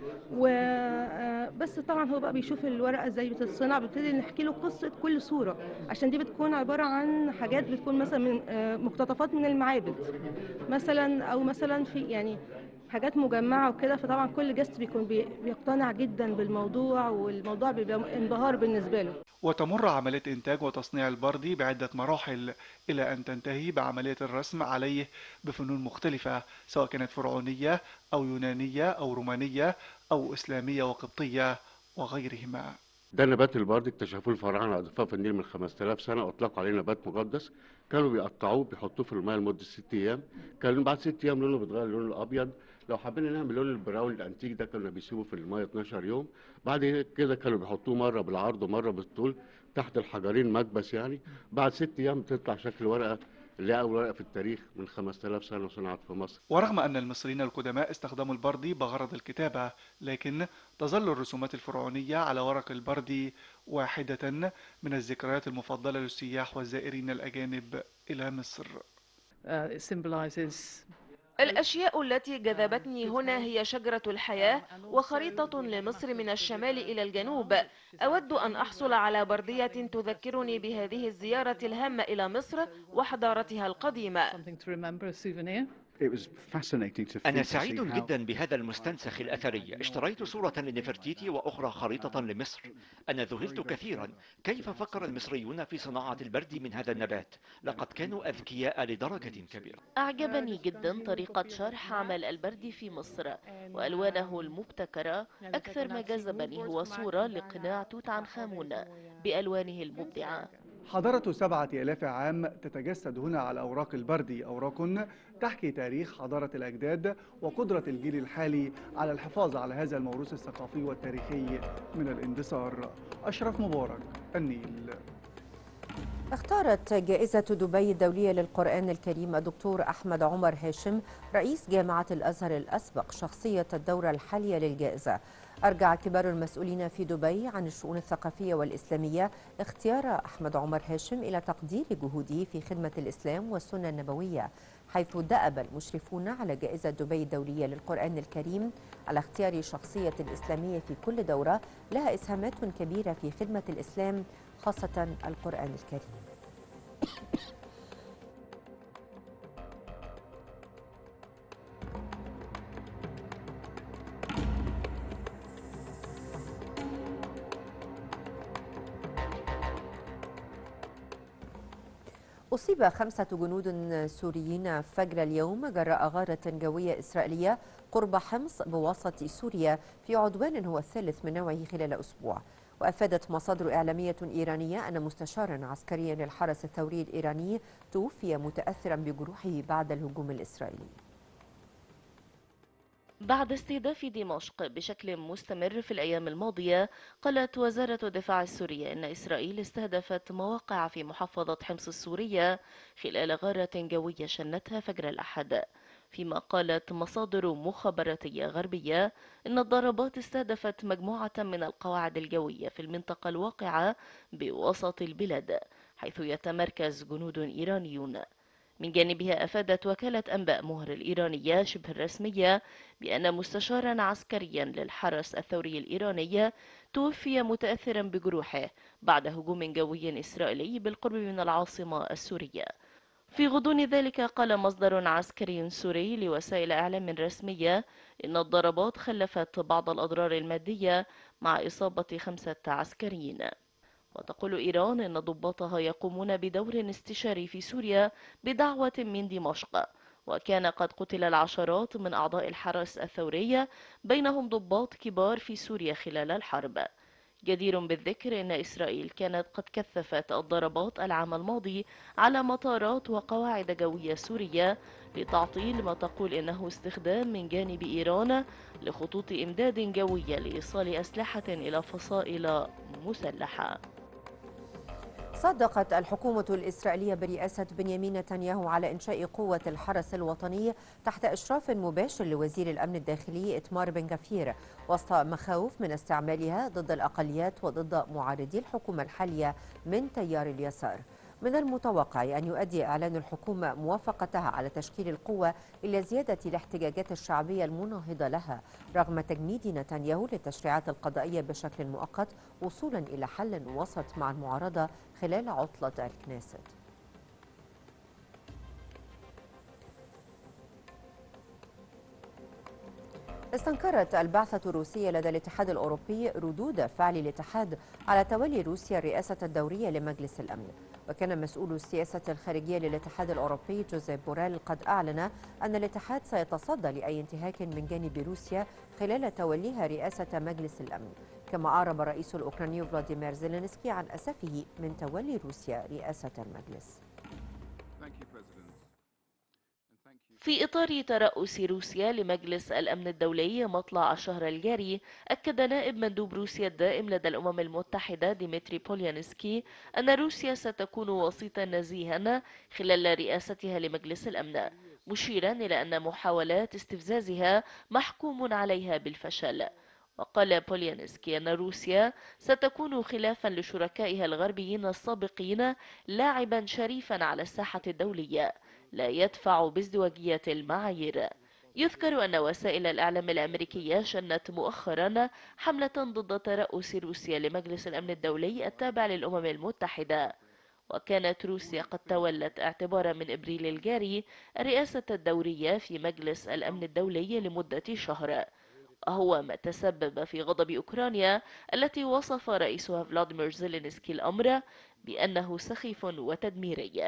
وبس طبعا هو بقى بيشوف الورقه ازاي بتتصنع، بنبتدي نحكي له قصه كل صوره، عشان دي بتكون عباره عن حاجات بتكون مثلا من مقتطفات من المعابد مثلا، او مثلا في يعني حاجات مجمعه وكده، فطبعا كل جست بيكون بيقتنع جدا بالموضوع، والموضوع بيبقى انبهار بالنسبه له. وتمر عملية إنتاج وتصنيع البردي بعدة مراحل إلى أن تنتهي بعملية الرسم عليه بفنون مختلفة، سواء كانت فرعونية أو يونانية أو رومانية أو إسلامية وقبطية وغيرهما. ده نبات البردي اكتشفوه الفراعنة على ضفاف النيل من خمسة آلاف سنة، وأطلقوا عليه نبات مقدس. كانوا بيقطعوه بيحطوه في الماء لمدة ست أيام، كان بعد ست أيام لونه بيتغير لونه الأبيض. لو حابين نعمل لون البراون الانتيك ده كنا بيسيبوه في الماء اتناشر يوم، بعد كده كانوا بيحطوه مره بالعرض ومره بالطول تحت الحجرين مكبس يعني. بعد ست ايام بتطلع شكل ورقه اللي هي اول ورقه في التاريخ من خمسة آلاف سنه وصنعت في مصر. ورغم ان المصريين القدماء استخدموا البردي بغرض الكتابه، لكن تظل الرسومات الفرعونيه على ورق البردي واحده من الذكريات المفضله للسياح والزائرين الاجانب الى مصر. الأشياء التي جذبتني هنا هي شجرة الحياة وخريطة لمصر من الشمال إلى الجنوب. أود أن أحصل على بردية تذكرني بهذه الزيارة الهامة إلى مصر وحضارتها القديمة. أنا سعيد جدا بهذا المستنسخ الأثري. اشتريت صورة لنفرتيتي وأخرى خريطة لمصر. أنا ذهلت كثيرا كيف فكر المصريون في صناعة البرد من هذا النبات. لقد كانوا أذكياء لدرجة كبيرة. أعجبني جدا طريقة شرح عمل البرد في مصر وألوانه المبتكرة. أكثر ما جذبني هو صورة لقناع توت عنخ آمون بألوانه المبدعة. حضارة سبعة آلاف عام تتجسد هنا على أوراق البردي، أوراق تحكي تاريخ حضارة الأجداد وقدرة الجيل الحالي على الحفاظ على هذا الموروث الثقافي والتاريخي من الاندثار. أشرف مبارك، النيل. اختارت جائزة دبي الدولية للقرآن الكريم الدكتور أحمد عمر هاشم رئيس جامعة الأزهر الأسبق شخصية الدورة الحالية للجائزة. أرجع كبار المسؤولين في دبي عن الشؤون الثقافية والإسلامية اختيار أحمد عمر هاشم إلى تقدير جهوده في خدمة الإسلام والسنة النبوية، حيث دأب المشرفون على جائزة دبي الدولية للقرآن الكريم على اختيار شخصية إسلامية في كل دورة لها إسهامات كبيرة في خدمة الإسلام خاصة القرآن الكريم. أصيب خمسة جنود سوريين فجر اليوم جراء غارة جوية إسرائيلية قرب حمص بوسط سوريا في عدوان هو الثالث من نوعه خلال أسبوع. وأفادت مصادر إعلامية إيرانية أن مستشارا عسكريا للحرس الثوري الإيراني توفي متأثرا بجروحه بعد الهجوم الإسرائيلي. بعد استهداف دمشق بشكل مستمر في الأيام الماضية، قالت وزارة الدفاع السورية إن إسرائيل استهدفت مواقع في محافظة حمص السورية خلال غارة جوية شنتها فجر الأحد. فيما قالت مصادر مخابراتية غربية إن الضربات استهدفت مجموعة من القواعد الجوية في المنطقة الواقعة بوسط البلاد حيث يتمركز جنود إيرانيون. من جانبها أفادت وكالة أنباء مهر الإيرانية شبه الرسمية بأن مستشارا عسكريا للحرس الثوري الإيراني توفي متأثرا بجروحه بعد هجوم جوي إسرائيلي بالقرب من العاصمة السورية. في غضون ذلك قال مصدر عسكري سوري لوسائل إعلام رسمية إن الضربات خلفت بعض الأضرار المادية مع إصابة خمسة عسكريين. وتقول إيران إن ضباطها يقومون بدور استشاري في سوريا بدعوة من دمشق، وكان قد قتل العشرات من أعضاء الحرس الثوري بينهم ضباط كبار في سوريا خلال الحرب. جدير بالذكر أن إسرائيل كانت قد كثفت الضربات العام الماضي على مطارات وقواعد جوية سورية لتعطيل ما تقول إنه استخدام من جانب إيران لخطوط إمداد جوية لإيصال أسلحة إلى فصائل مسلحة. صدقت الحكومة الإسرائيلية برئاسة بنيامين نتنياهو على إنشاء قوة الحرس الوطني تحت إشراف مباشر لوزير الأمن الداخلي إتمار بن غفير، وسط مخاوف من استعمالها ضد الأقليات وضد معارضي الحكومة الحالية من تيار اليسار. من المتوقع أن يؤدي إعلان الحكومة موافقتها على تشكيل القوة إلى زيادة الاحتجاجات الشعبية المناهضة لها رغم تجميد نتنياهو للتشريعات القضائية بشكل مؤقت وصولا إلى حل وسط مع المعارضة خلال عطلة الكنيست. استنكرت البعثة الروسية لدى الاتحاد الأوروبي ردود فعل الاتحاد على تولي روسيا الرئاسة الدورية لمجلس الأمن. وكان مسؤول السياسة الخارجية للاتحاد الأوروبي جوزيف بوريل قد أعلن أن الاتحاد سيتصدى لأي انتهاك من جانب روسيا خلال توليها رئاسة مجلس الأمن. كما أعرب الرئيس الأوكراني فلاديمير زيلينسكي عن أسفه من تولي روسيا رئاسة المجلس. في إطار ترأس روسيا لمجلس الأمن الدولي مطلع الشهر الجاري، أكد نائب مندوب روسيا الدائم لدى الأمم المتحدة ديمتري بوليانسكي أن روسيا ستكون وسيطا نزيها خلال رئاستها لمجلس الأمن، مشيرا إلى أن محاولات استفزازها محكوم عليها بالفشل. وقال بوليانسكي أن روسيا ستكون خلافا لشركائها الغربيين السابقين لاعبا شريفا على الساحة الدولية لا يدفع بازدواجية المعايير. يذكر أن وسائل الإعلام الأمريكية شنت مؤخرا حملة ضد ترأس روسيا لمجلس الأمن الدولي التابع للأمم المتحدة. وكانت روسيا قد تولت اعتبارا من إبريل الجاري الرئاسة الدورية في مجلس الأمن الدولي لمدة شهر، وهو ما تسبب في غضب أوكرانيا التي وصف رئيسها فلاديمير زيلينسكي الأمر بأنه سخيف وتدميري.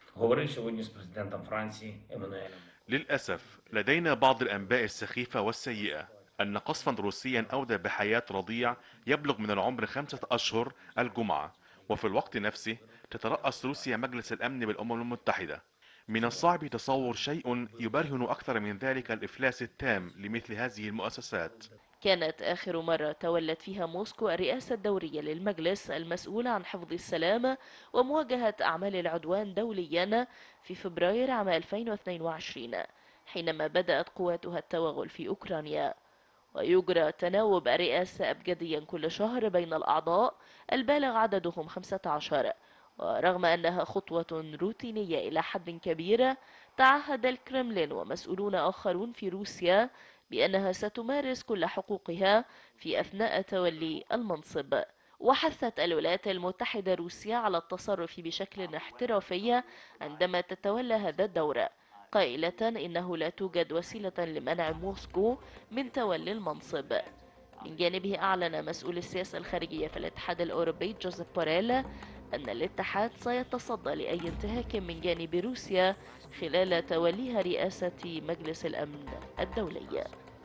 للأسف لدينا بعض الأنباء السخيفة والسيئة أن قصفا روسيا أودى بحياة رضيع يبلغ من العمر خمسة أشهر الجمعة، وفي الوقت نفسه تترأس روسيا مجلس الأمن بالأمم المتحدة. من الصعب تصور شيء يبرهن أكثر من ذلك الإفلاس التام لمثل هذه المؤسسات. كانت آخر مرة تولت فيها موسكو الرئاسة الدورية للمجلس المسؤول عن حفظ السلام ومواجهة أعمال العدوان دوليا في فبراير عام ألفين واثنين وعشرين، حينما بدأت قواتها التوغل في أوكرانيا. ويجرى تناوب الرئاسة أبجديا كل شهر بين الأعضاء البالغ عددهم خمسة عشر، ورغم أنها خطوة روتينية إلى حد كبير، تعهد الكرملين ومسؤولون آخرون في روسيا بأنها ستمارس كل حقوقها في أثناء تولي المنصب. وحثت الولايات المتحدة روسيا على التصرف بشكل احترافي عندما تتولى هذا الدور، قائلة إنه لا توجد وسيلة لمنع موسكو من تولي المنصب. من جانبه أعلن مسؤول السياسة الخارجية في الاتحاد الأوروبي جوزيف بوريل أن الاتحاد سيتصدى لأي انتهاك من جانب روسيا خلال توليها رئاسة مجلس الأمن الدولي.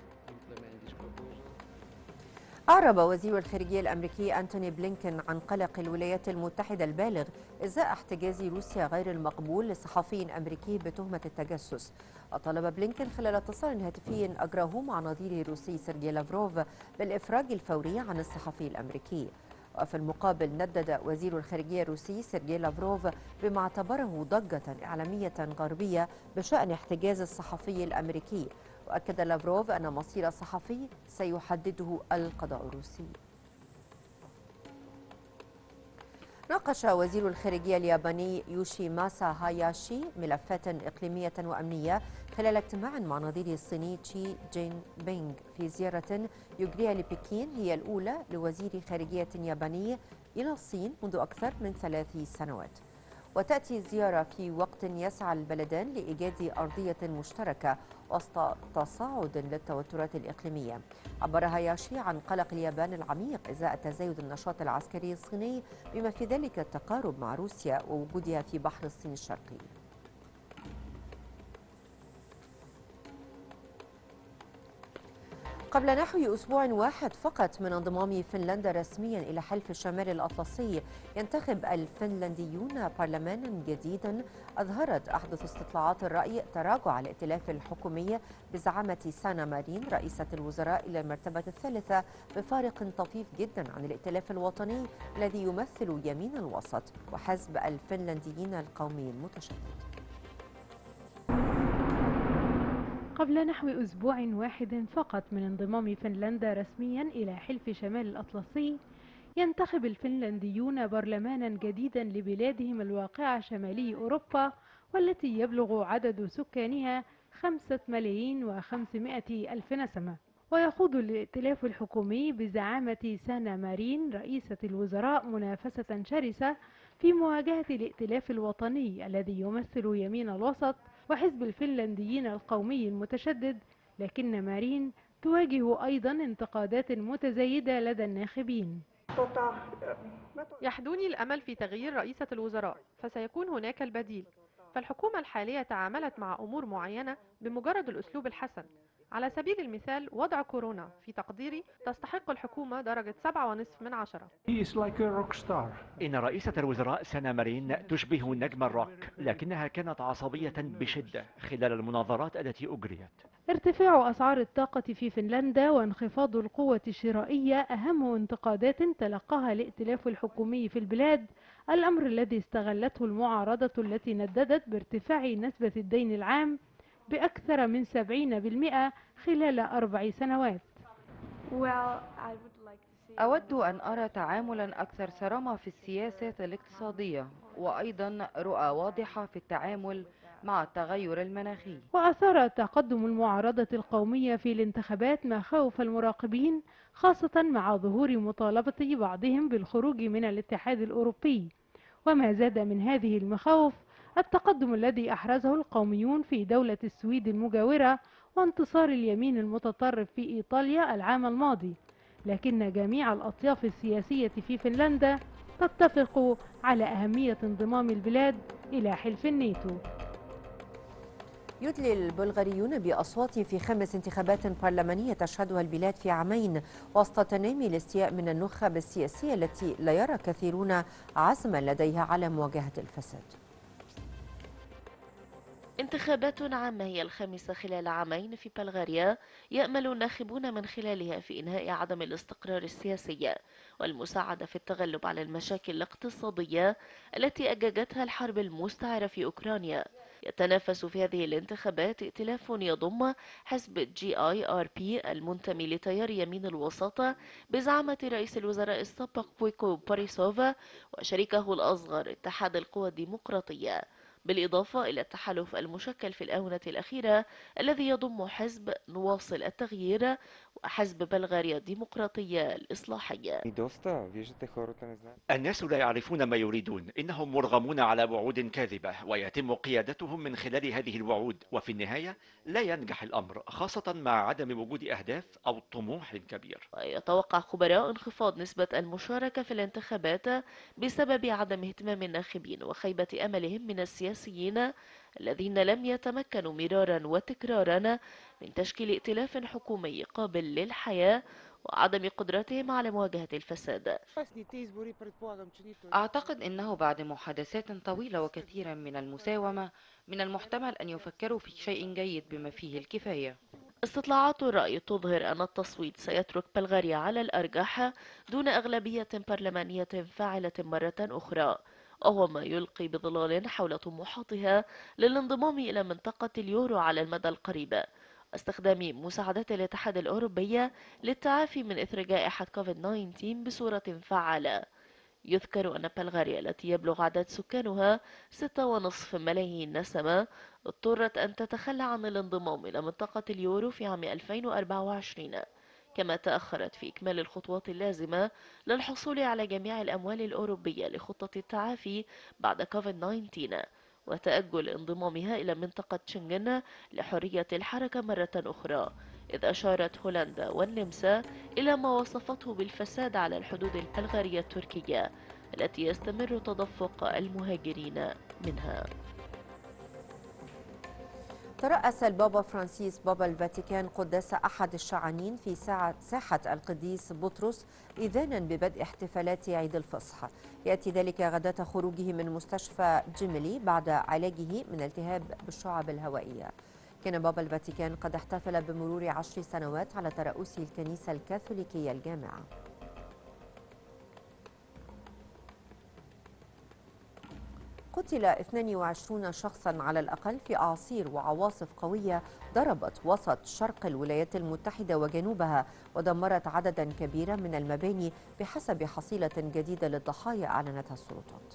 أعرب وزير الخارجية الأمريكي أنتوني بلينكن عن قلق الولايات المتحدة البالغ إزاء احتجاز روسيا غير المقبول لصحفي أمريكي بتهمة التجسس. وطلب بلينكن خلال اتصال هاتفي أجراه مع نظيره الروسي سيرجي لافروف بالإفراج الفوري عن الصحفي الأمريكي. وفي المقابل ندد وزير الخارجية الروسي سيرجي لافروف بما اعتبره ضجة إعلامية غربية بشأن احتجاز الصحفي الأمريكي. وأكد لافروف أن مصير الصحفي سيحدده القضاء الروسي. ناقش وزير الخارجية الياباني يوشيماسا هاياشي ملفات إقليمية وأمنية خلال اجتماع مع نظيره الصيني تشي جين بينغ في زيارة يجريها لبكين هي الأولى لوزير خارجية ياباني إلى الصين منذ أكثر من ثلاث سنوات. وتأتي الزيارة في وقت يسعى البلدان لإيجاد أرضية مشتركة وسط تصاعد للتوترات الإقليمية. عبر هاياشي عن قلق اليابان العميق إزاء تزايد النشاط العسكري الصيني بما في ذلك التقارب مع روسيا ووجودها في بحر الصين الشرقي. قبل نحو أسبوع واحد فقط من انضمام فنلندا رسميا إلى حلف الشمال الأطلسي، ينتخب الفنلنديون برلمانا جديدا. أظهرت أحدث استطلاعات الرأي تراجع الائتلاف الحكومي بزعامة سانا مارين رئيسة الوزراء إلى المرتبة الثالثة بفارق طفيف جدا عن الائتلاف الوطني الذي يمثل يمين الوسط وحزب الفنلنديين القومي المتشدد. قبل نحو أسبوع واحد فقط من انضمام فنلندا رسميا إلى حلف شمال الأطلسي، ينتخب الفنلنديون برلمانا جديدا لبلادهم الواقعة شمالي أوروبا، والتي يبلغ عدد سكانها خمسة ملايين وخمسمائة ألف نسمة. ويخوض الائتلاف الحكومي بزعامة سانا مارين رئيسة الوزراء منافسة شرسة في مواجهة الائتلاف الوطني الذي يمثل يمين الوسط وحزب الفنلنديين القومي المتشدد، لكن مارين تواجه أيضا انتقادات متزايدة لدى الناخبين. يحدوني الأمل في تغيير رئيسة الوزراء، فسيكون هناك البديل. فالحكومة الحالية تعاملت مع أمور معينة بمجرد الأسلوب الحسن. على سبيل المثال وضع كورونا، في تقديري تستحق الحكومة درجة سبعة ونصف من عشرة. إن رئيسة الوزراء سانا مارين تشبه نجم الروك، لكنها كانت عصبية بشدة خلال المناظرات التي أجريت. ارتفاع أسعار الطاقة في فنلندا وانخفاض القوة الشرائية أهم انتقادات تلقاها الائتلاف الحكومي في البلاد، الأمر الذي استغلته المعارضة التي نددت بارتفاع نسبة الدين العام بأكثر من سبعين بالمئة خلال أربع سنوات. أود أن أرى تعاملا أكثر صرامة في السياسات الاقتصادية، وأيضا رؤى واضحة في التعامل مع التغير المناخي. وأثار تقدم المعارضة القومية في الانتخابات مخاوف المراقبين، خاصة مع ظهور مطالبة بعضهم بالخروج من الاتحاد الأوروبي. وما زاد من هذه المخاوف التقدم الذي أحرزه القوميون في دولة السويد المجاورة وانتصار اليمين المتطرف في إيطاليا العام الماضي، لكن جميع الأطياف السياسية في فنلندا تتفق على أهمية انضمام البلاد إلى حلف الناتو. يدلي البلغاريون بأصوات في خمس انتخابات برلمانية تشهدها البلاد في عامين وسط تنامي الاستياء من النخب السياسية التي لا يرى كثيرون عزما لديها على مواجهة الفساد. انتخابات عامة هي الخامسة خلال عامين في بلغاريا، يأمل الناخبون من خلالها في إنهاء عدم الاستقرار السياسي والمساعدة في التغلب على المشاكل الاقتصادية التي أججتها الحرب المستعرة في أوكرانيا. يتنافس في هذه الانتخابات ائتلاف يضم حزب جي آي آر بي المنتمي لتيار يمين الوسط بزعامة رئيس الوزراء السابق بويكو بوريسوف وشريكه الأصغر اتحاد القوى الديمقراطية، بالإضافة إلى التحالف المشكل في الآونة الأخيرة الذي يضم حزب نواصل التغيير وحزب بلغاريا الديمقراطية الإصلاحية. الناس لا يعرفون ما يريدون، إنهم مرغمون على وعود كاذبة ويتم قيادتهم من خلال هذه الوعود، وفي النهاية لا ينجح الأمر، خاصة مع عدم وجود أهداف أو طموح كبير. ويتوقع خبراء انخفاض نسبة المشاركة في الانتخابات بسبب عدم اهتمام الناخبين وخيبة أملهم من السياسيين الذين لم يتمكنوا مرارا وتكرارا من تشكيل ائتلاف حكومي قابل للحياة وعدم قدرتهم على مواجهة الفساد. أعتقد أنه بعد محادثات طويلة وكثيرا من المساومة من المحتمل أن يفكروا في شيء جيد بما فيه الكفاية. استطلاعات الرأي تظهر أن التصويت سيترك بلغاريا على الأرجح دون أغلبية برلمانية فاعلة مرة أخرى، وهو ما يلقي بظلال حول طموحاتها للانضمام إلى منطقة اليورو على المدى القريب، واستخدام مساعدات الاتحاد الأوروبي للتعافي من إثر جائحة كوفيد تسعة عشر بصورة فعالة. يذكر أن بلغاريا التي يبلغ عدد سكانها ستة ونصف ملايين نسمة اضطرت أن تتخلى عن الانضمام إلى منطقة اليورو في عام ألفين وأربعة وعشرين، كما تأخرت في إكمال الخطوات اللازمة للحصول على جميع الأموال الأوروبية لخطة التعافي بعد كوفيد تسعة عشر، وتأجل انضمامها إلى منطقة شنغن لحرية الحركة مرة أخرى، إذ أشارت هولندا والنمسا إلى ما وصفته بالفساد على الحدود البلغارية التركية التي يستمر تدفق المهاجرين منها. ترأس البابا فرانسيس بابا الفاتيكان قداس أحد الشعانين في ساحة القديس بطرس إذانا ببدء احتفالات عيد الفصح. يأتي ذلك غداة خروجه من مستشفى جيميلي بعد علاجه من التهاب بالشعب الهوائية. كان بابا الفاتيكان قد احتفل بمرور عشر سنوات على ترأسه الكنيسة الكاثوليكية الجامعة. قتل اثنين وعشرين شخصا على الأقل في أعاصير وعواصف قوية ضربت وسط شرق الولايات المتحدة وجنوبها ودمرت عددا كبيرا من المباني بحسب حصيلة جديدة للضحايا أعلنتها السلطات.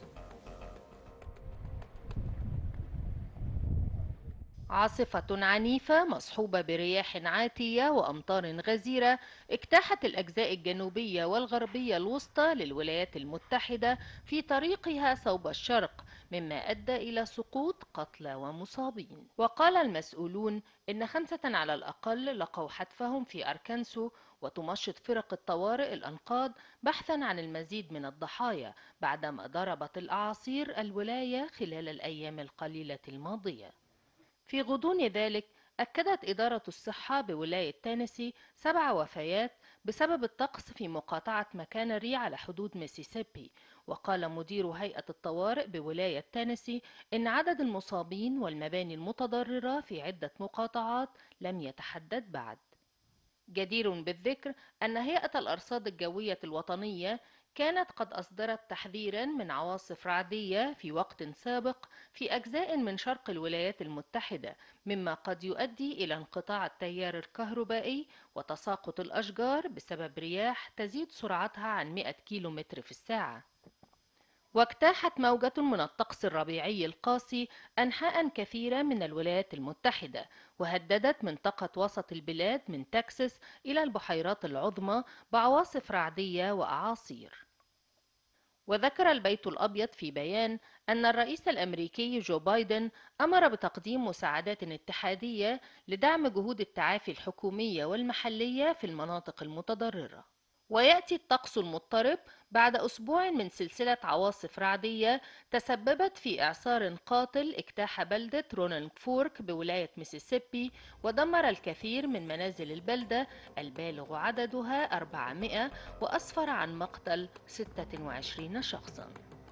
عاصفة عنيفة مصحوبة برياح عاتية وأمطار غزيرة اجتاحت الأجزاء الجنوبية والغربية الوسطى للولايات المتحدة في طريقها صوب الشرق، مما أدى إلى سقوط قتلى ومصابين. وقال المسؤولون إن خمسة على الأقل لقوا حتفهم في أركانسو، وتمشط فرق الطوارئ الأنقاض بحثا عن المزيد من الضحايا بعدما ضربت الأعاصير الولاية خلال الأيام القليلة الماضية. في غضون ذلك أكدت إدارة الصحة بولاية تينيسي سبع وفيات بسبب الطقس في مقاطعة ماكانري على حدود ميسيسيبي. وقال مدير هيئة الطوارئ بولاية تينيسي إن عدد المصابين والمباني المتضررة في عدة مقاطعات لم يتحدد بعد. جدير بالذكر أن هيئة الأرصاد الجوية الوطنية كانت قد أصدرت تحذيرا من عواصف رعدية في وقت سابق في أجزاء من شرق الولايات المتحدة، مما قد يؤدي إلى انقطاع التيار الكهربائي وتساقط الأشجار بسبب رياح تزيد سرعتها عن مئة كيلومتر في الساعة. واجتاحت موجة من الطقس الربيعي القاسي أنحاء كثيرة من الولايات المتحدة، وهددت منطقة وسط البلاد من تكساس إلى البحيرات العظمى بعواصف رعدية وأعاصير. وذكر البيت الأبيض في بيان أن الرئيس الأمريكي جو بايدن أمر بتقديم مساعدات اتحادية لدعم جهود التعافي الحكومية والمحلية في المناطق المتضررة. ويأتي الطقس المضطرب بعد أسبوع من سلسلة عواصف رعدية تسببت في إعصار قاتل اجتاح بلدة رونالد فورك بولاية ميسيسيبي ودمر الكثير من منازل البلدة البالغ عددها أربعمائة وأسفر عن مقتل ستة وعشرين شخصاً.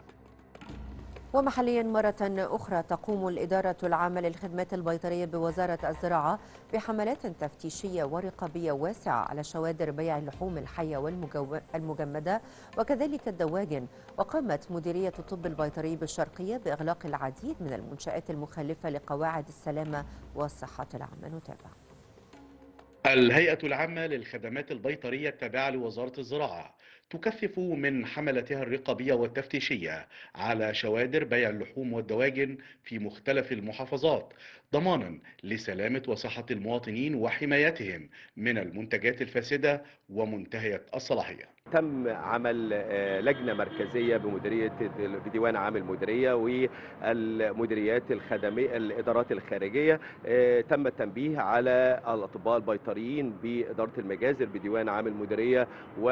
ومحليا مرة أخرى تقوم الإدارة العامة للخدمات البيطرية بوزارة الزراعة بحملات تفتيشية ورقابية واسعة على شوادر بيع اللحوم الحية والمجمدة وكذلك الدواجن. وقامت مديرية الطب البيطري بالشرقية بإغلاق العديد من المنشآت المخالفة لقواعد السلامة والصحة العامة. نتابع. الهيئة العامة للخدمات البيطرية التابعة لوزارة الزراعة تكثف من حملتها الرقابية والتفتيشية على شوادر بيع اللحوم والدواجن في مختلف المحافظات ضمانا لسلامة وصحة المواطنين وحمايتهم من المنتجات الفاسدة ومنتهية الصلاحية. تم عمل لجنة مركزية بمديرية بديوان عام المديرية والمديريات الخدمية الإدارات الخارجية. تم التنبيه على الأطباء البيطريين بإدارة المجازر بديوان عام المديرية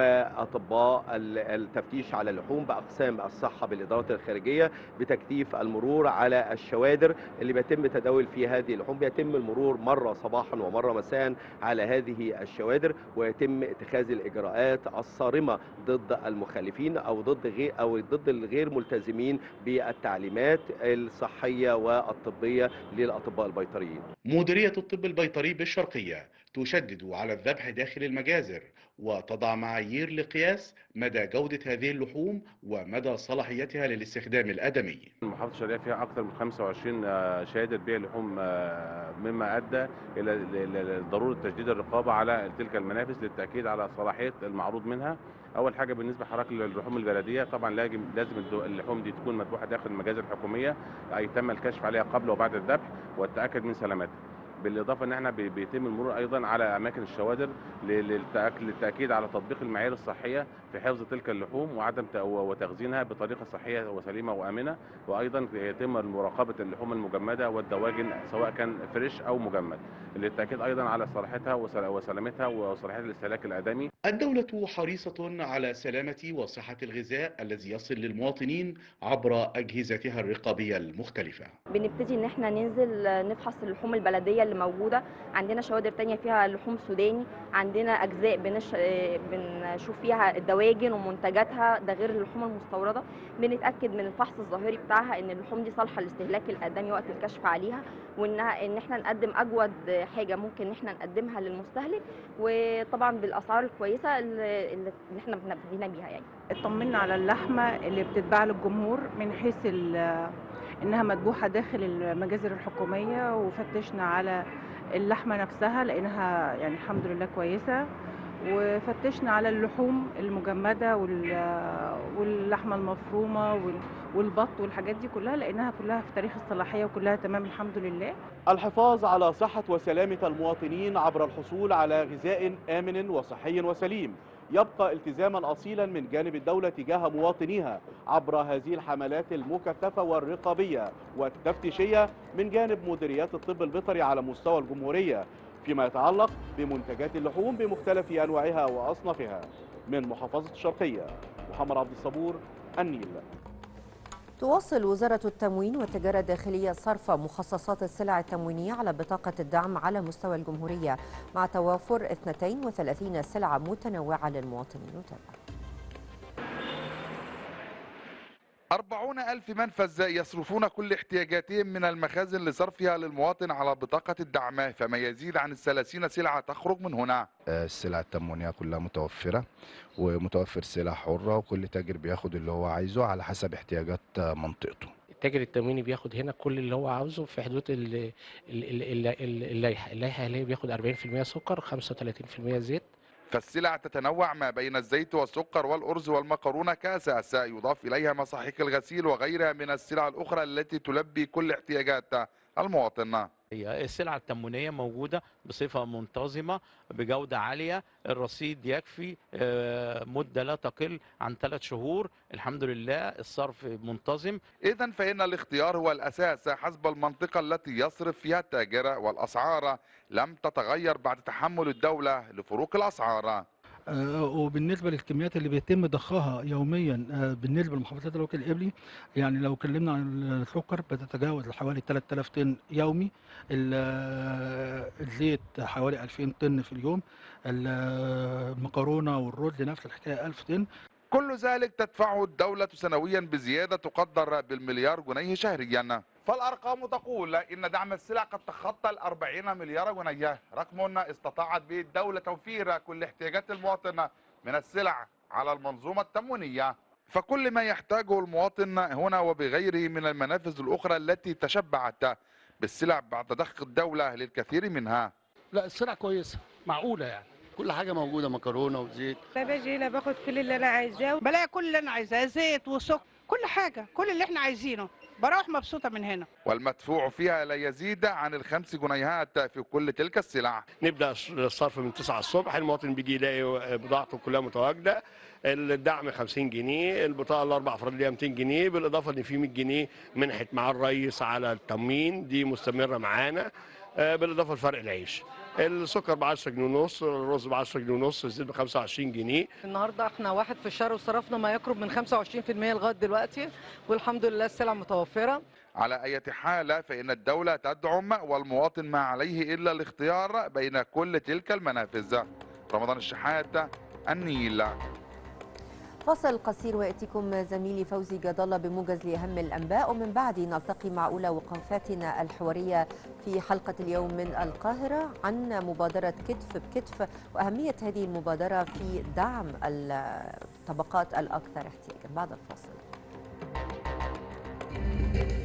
وأطباء التفتيش على اللحوم بأقسام الصحة بالإدارات الخارجية بتكثيف المرور على الشوادر اللي بيتم تداول فيها هذه اللحوم. بيتم المرور مرة صباحا ومرة مساء على هذه الشوادر ويتم اتخاذ الإجراءات الصارمة ضد المخالفين او ضد غير او ضد الغير ملتزمين بالتعليمات الصحيه والطبيه للاطباء البيطريين. مديريه الطب البيطري بالشرقيه تشدد على الذبح داخل المجازر وتضع معايير لقياس مدى جوده هذه اللحوم ومدى صلاحيتها للاستخدام الادمي. محافظه الشرقيه فيها اكثر من خمسة وعشرين شهاده بيع لحوم مما ادى الى ضروره تشديد الرقابه على تلك المنافذ للتاكيد على صلاحيه المعروض منها. اول حاجه بالنسبه لحضرتك للحوم البلديه، طبعا لازم لازم اللحوم دي تكون مذبوحه داخل المجازر الحكوميه، يتم الكشف عليها قبل وبعد الذبح والتاكد من سلامتها. بالاضافه ان احنا بيتم المرور ايضا على اماكن الشوادر للتاكيد على تطبيق المعايير الصحيه في حفظ تلك اللحوم وعدم وتخزينها بطريقه صحيه وسليمه وامنه. وايضا يتم مراقبه اللحوم المجمده والدواجن سواء كان فريش او مجمد للتاكيد ايضا على صلاحيتها وسلامتها وصلاحيه الاستهلاك الادمي. الدوله حريصه على سلامه وصحه الغذاء الذي يصل للمواطنين عبر اجهزتها الرقابيه المختلفه. بنبتدي ان احنا ننزل نفحص اللحوم البلديه اللي موجوده. عندنا شوادر تانية فيها لحوم سوداني، عندنا اجزاء بنش... بنشوف فيها الدواجن ومنتجاتها، ده غير اللحوم المستورده. بنتاكد من الفحص الظاهري بتاعها ان اللحوم دي صالحه للاستهلاك الادمي وقت الكشف عليها، وانها ان احنا نقدم اجود حاجه ممكن ان احنا نقدمها للمستهلك، وطبعا بالاسعار الكويسه اللي, اللي احنا بنبتدينا بيها. يعني اطمنا على اللحمه اللي بتتباع للجمهور من حيث انها مذبوحه داخل المجازر الحكوميه، وفتشنا على اللحمه نفسها لانها يعني الحمد لله كويسه، وفتشنا على اللحوم المجمده واللحمه المفرومه والبط والحاجات دي كلها لانها كلها في تاريخ الصلاحيه وكلها تمام الحمد لله. الحفاظ على صحه وسلامه المواطنين عبر الحصول على غذاء امن وصحي وسليم يبقى التزاما اصيلا من جانب الدوله تجاه مواطنيها عبر هذه الحملات المكثفه والرقابيه والتفتيشيه من جانب مديريات الطب البيطري على مستوى الجمهوريه فيما يتعلق بمنتجات اللحوم بمختلف انواعها واصنافها. من محافظه الشرقيه، محمد عبد الصبور، النيل. تواصل وزارة التموين والتجارة الداخلية صرف مخصصات السلع التموينية على بطاقة الدعم على مستوى الجمهورية مع توافر اثنتين وثلاثين سلعة متنوعة للمواطنين. نتابع. أربعون ألف منفذ يصرفون كل احتياجاتهم من المخازن لصرفها للمواطن على بطاقة الدعم، فما يزيد عن الثلاثين سلعة تخرج من هنا. السلع التموينية كلها متوفرة ومتوفر سلع حرة، وكل تاجر بياخد اللي هو عايزه على حسب احتياجات منطقته. التاجر التمويني بياخد هنا كل اللي هو عاوزه في حدود اللائحة اللائحة اللي هي بياخد أربعين بالمئة سكر خمسة وثلاثين بالمئة زيت. فالسلع تتنوع ما بين الزيت والسكر والأرز والمكرونة كأساس، يضاف إليها مصاحيك الغسيل وغيرها من السلع الأخرى التي تلبي كل احتياجات المواطن. السلع التموينية موجودة بصفة منتظمة بجودة عالية، الرصيد يكفي مدة لا تقل عن ثلاث شهور، الحمد لله الصرف منتظم. إذن فإن الاختيار هو الأساس حسب المنطقة التي يصرف فيها التاجر، والأسعار لم تتغير بعد تحمل الدولة لفروق الأسعار. وبالنسبه للكميات اللي بيتم ضخها يوميا بالنسبه لمحافظات الوكيل القبلي، يعني لو اتكلمنا عن السكر بتتجاوز حوالي ثلاثة آلاف طن يومي، الزيت حوالي ألفين طن في اليوم، المكرونه والرز نفس الحكايه ألف طن. كل ذلك تدفعه الدولة سنويا بزيادة تقدر بالمليار جنيه شهريا. فالأرقام تقول إن دعم السلع قد تخطى الأربعين مليار جنيه، رقم استطاعت به الدولة توفير كل احتياجات المواطن من السلع على المنظومة التموينية. فكل ما يحتاجه المواطن هنا وبغيره من المنافذ الأخرى التي تشبعت بالسلع بعد ضخ الدولة للكثير منها. لا السلع كويسة معقولة، يعني كل حاجة موجودة، مكرونة وزيت. لا باجي هنا باخد كل اللي أنا عايزاه، بلاقي كل اللي أنا عايزاه، زيت وسكر كل حاجه، كل اللي احنا عايزينه، بروح مبسوطه من هنا. والمدفوع فيها لا يزيد عن الخمس جنيهات في كل تلك السلع. نبدا الصرف من تسعة الصبح، المواطن بيجي يلاقي بضاعته كلها متواجده، الدعم خمسين جنيه، البطاقه الاربع افراد ليها مئتين جنيه، بالاضافه ان في مئة جنيه منحت مع الرئيس على التموين دي مستمره معانا، بالاضافه لفرق العيش. السكر ب عشرة جنيه ونص، الرز ب عشرة جنيه ونص، الزيت ب خمسة وعشرين جنيه. النهارده احنا واحد في الشهر وصرفنا ما يقرب من خمسة وعشرين بالمئة لغايه دلوقتي، والحمد لله السلع متوفره. على أي حال فإن الدولة تدعم والمواطن ما عليه إلا الاختيار بين كل تلك المنافذ. رمضان الشحات، النيل. فاصل قصير ويأتيكم زميلي فوزي جد الله بموجز لأهم الأنباء، ومن بعد نلتقي مع أولى وقفاتنا الحوارية في حلقة اليوم من القاهرة عن مبادرة كتف بكتف وأهمية هذه المبادرة في دعم الطبقات الأكثر احتياجا. بعد الفاصل.